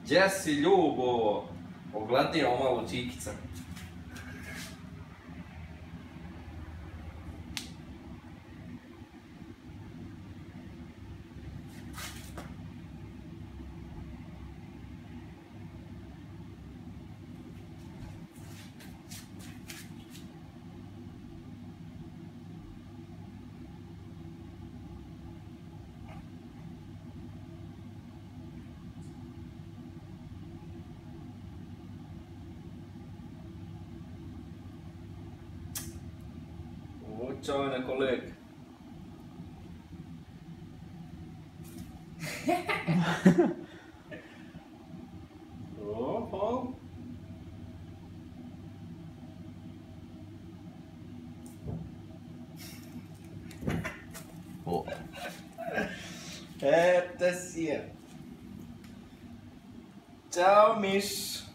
Gdje si, ljubo? Ogladnio malo čikica. Ćao na kolega. Oho. O. Te si je. Ćao miš.